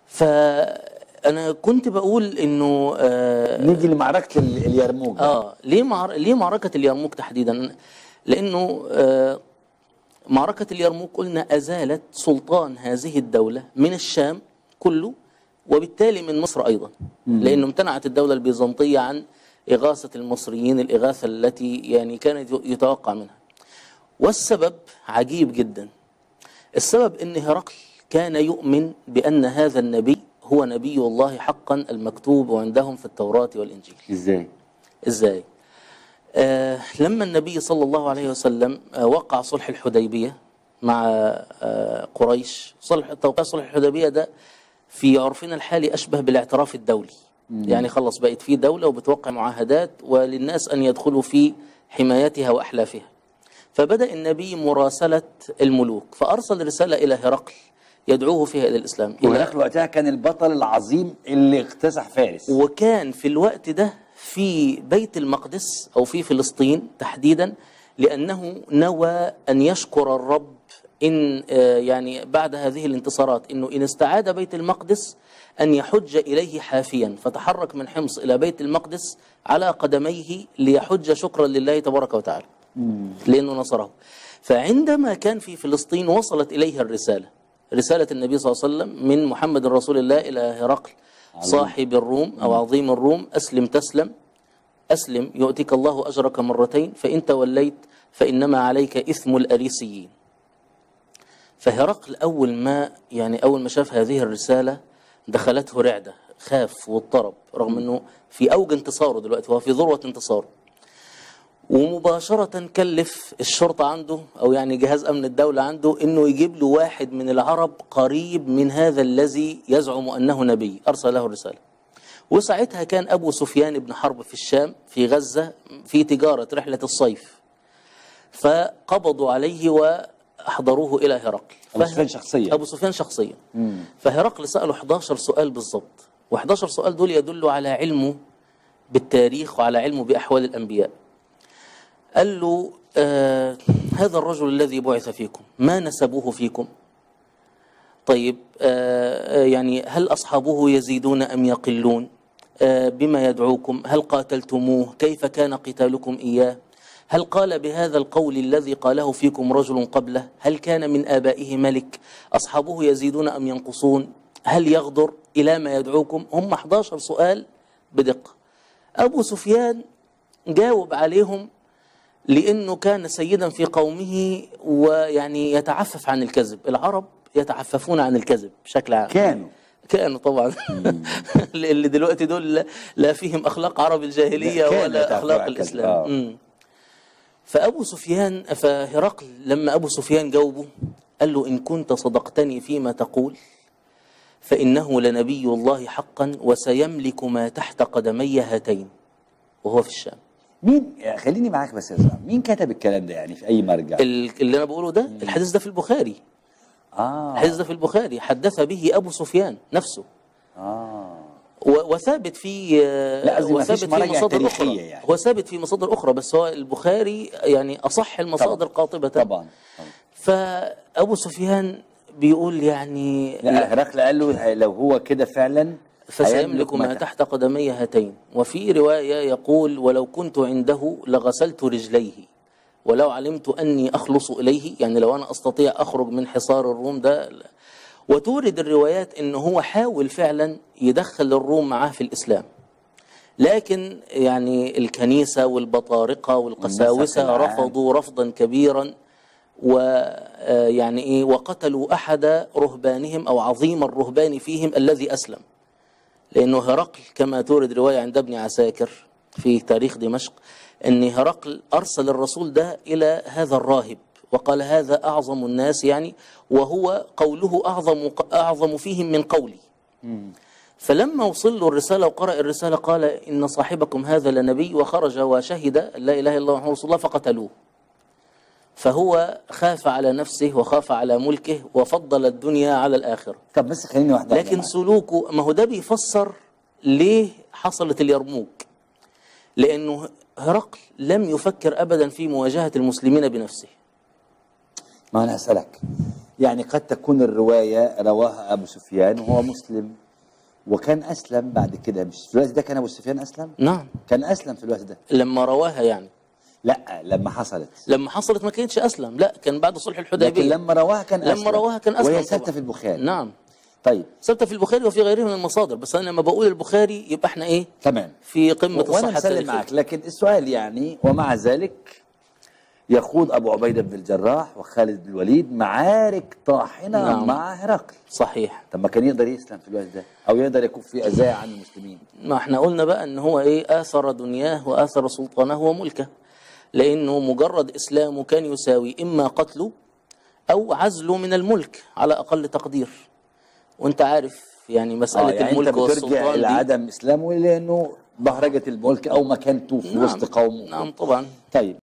فأنا كنت بقول إنه نيجي لمعركة اليرموك. ليه معركة اليرموك تحديدا؟ لأنه معركة اليرموك قلنا أزالت سلطان هذه الدولة من الشام كله، وبالتالي من مصر أيضا، لأنه امتنعت الدولة البيزنطية عن إغاثة المصريين الإغاثة التي يعني كانت يتوقع منها. والسبب عجيب جدا. السبب أن هرقل كان يؤمن بأن هذا النبي هو نبي الله حقا المكتوب عندهم في التوراة والإنجيل. إزاي؟ لما النبي صلى الله عليه وسلم وقع صلح الحديبية مع قريش، توقيع صلح الحديبية ده في عرفنا الحالي أشبه بالاعتراف الدولي. يعني خلص بقت في دولة وبتوقع معاهدات وللناس أن يدخلوا في حمايتها وأحلافها. فبدأ النبي مراسلة الملوك، فأرسل رسالة إلى هرقل يدعوه فيها إلى الإسلام. وهرقل وقتها كان البطل العظيم اللي اكتسح فارس، وكان في الوقت ده في بيت المقدس أو في فلسطين تحديدا، لأنه نوى أن يشكر الرب إن يعني بعد هذه الانتصارات إنه إن استعاد بيت المقدس أن يحج إليه حافيا، فتحرك من حمص إلى بيت المقدس على قدميه ليحج شكرا لله تبارك وتعالى لأنه نصره. فعندما كان في فلسطين وصلت إليه رسالة النبي صلى الله عليه وسلم من محمد رسول الله إلى هرقل صاحب الروم أو عظيم الروم: أسلم تسلم، أسلم يؤتك الله أجرك مرتين، فإن توليت فإنما عليك إثم الأريسيين. فهرقل أول ما شاف هذه الرسالة دخلته رعدة، خاف واضطرب، رغم أنه في أوج انتصاره دلوقتي، هو في ذروة انتصاره. ومباشرة كلف الشرطة عنده أو يعني جهاز أمن الدولة عنده إنه يجيب له واحد من العرب قريب من هذا الذي يزعم أنه نبي، أرسل له الرسالة. وساعتها كان أبو سفيان بن حرب في الشام في غزة في تجارة رحلة الصيف، فقبضوا عليه وأحضروه إلى هرقل. أبو سفيان شخصيا. فهرقل سأله 11 سؤال بالضبط، و11 سؤال دول يدلوا على علمه بالتاريخ وعلى علمه بأحوال الأنبياء. قال له هذا الرجل الذي بعث فيكم ما نسبوه فيكم؟ طيب يعني هل أصحابه يزيدون أم يقلون؟ بما يدعوكم؟ هل قاتلتموه؟ كيف كان قتالكم إياه؟ هل قال بهذا القول الذي قاله فيكم رجل قبله؟ هل كان من آبائه ملك؟ أصحابه يزيدون أم ينقصون؟ هل يغدر؟ إلى ما يدعوكم؟ هم 11 سؤال بدقة. أبو سفيان جاوب عليهم لأنه كان سيدا في قومه ويعني يتعفف عن الكذب. العرب يتعففون عن الكذب بشكل عام. كانوا طبعا اللي دلوقتي دول لا فيهم أخلاق عرب الجاهلية ولا أخلاق الإسلام. فهرقل لما أبو سفيان جاوبه قال له: إن كنت صدقتني فيما تقول فإنه لنبي الله حقا وسيملك ما تحت قدمي هاتين، وهو في الشام. مين؟ خليني معاك بس يا زلمه، مين كتب الكلام ده يعني في أي مرجع؟ اللي أنا بقوله ده الحديث ده في البخاري. الحديث ده في البخاري، حدث به أبو سفيان نفسه. وثابت في مصادر أخرى. يعني. هو ثابت في مصادر أخرى، بس هو البخاري يعني أصح المصادر قاطبة. طبعا. فأبو سفيان بيقول يعني لا، هرقل قال له لو هو كده فعلا فسيملك ما تحت قدمي هاتين. وفي رواية يقول: ولو كنت عنده لغسلت رجليه ولو علمت أني أخلص إليه، يعني لو أنا أستطيع أخرج من حصار الروم ده. وتورد الروايات أنه هو حاول فعلا يدخل الروم معاه في الإسلام، لكن يعني الكنيسة والبطارقة والقساوسة رفضوا رفضا كبيرا، ويعني وقتلوا أحد رهبانهم أو عظيم الرهبان فيهم الذي أسلم. لأنه هرقل كما تورد رواية عند ابن عساكر في تاريخ دمشق أن هرقل أرسل الرسول ده إلى هذا الراهب وقال: هذا أعظم الناس، يعني وهو قوله أعظم فيهم من قولي. فلما وصل له الرسالة وقرأ الرسالة قال: إن صاحبكم هذا لنبي، وخرج وشهد لا إله إلا الله محمد رسول الله، فقتلوه. فهو خاف على نفسه وخاف على ملكه وفضل الدنيا على الآخرة. طب بس خليني واحدة، لكن سلوكه، ما هو ده بيفسر ليه حصلت اليرموك، لأنه هرقل لم يفكر أبدا في مواجهة المسلمين بنفسه. ما أنا أسألك، يعني قد تكون الرواية رواها أبو سفيان وهو مسلم وكان أسلم بعد كده، مش في الوقت ده كان أبو سفيان أسلم؟ نعم. كان أسلم في الوقت ده لما رواها يعني. لا لما حصلت. لما حصلت ما كانش أسلم، لا كان بعد صلح الحديبية. لكن لما رواها كان أسلم. لما رواها كان أسلم وهي ثابتة طبعاً. في البخاري. نعم. طيب ثابتة في البخاري وفي غيره من المصادر، بس أنا لما بقول البخاري يبقى احنا إيه؟ تمام. في قمة الصحة وأنا مسلم التاريخية. معك، لكن السؤال يعني ومع ذلك يخوض أبو عبيدة بن الجراح وخالد بن الوليد معارك طاحنة نعم. مع هرقل. صحيح. طب ما كان يقدر يسلم في الوقت ده أو يقدر يكون في أذى عن المسلمين. ما احنا قلنا بقى ان هو ايه، آثر دنياه وآثر سلطانه وملكه، لأنه مجرد إسلامه كان يساوي إما قتله أو عزله من الملك على أقل تقدير. وأنت عارف يعني مسألة يعني الملك أنت بترجع والسلطان إلى دي. عدم إسلامه لأنه بهرجة الملك أو مكانته في نعم. وسط قومه. نعم طبعا. طيب